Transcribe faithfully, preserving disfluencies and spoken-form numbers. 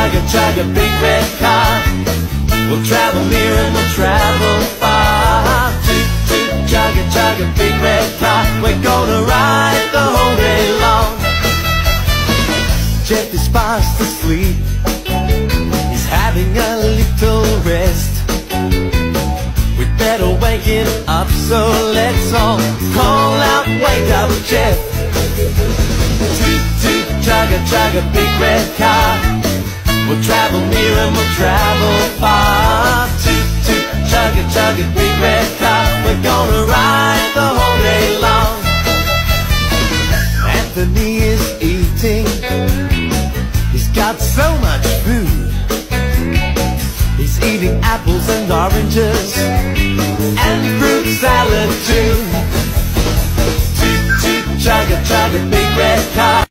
chug a chug a big red car. We'll travel near and we'll travel far. Toot toot chug a chug a big red car. We're gonna ride the whole day long. Jeff is fast asleep, he's having a little rest. We'd better wake him up, so let's all call out, wake up Jeff. Toot toot chug a chug a big red car. We'll travel near and we'll travel far. Toot toot chug a chug a big red car. We're gonna ride the whole day long. Anthony is eating, he's got so much food. He's eating apples and oranges and fruit salad too. Toot toot chug a chug a big red car.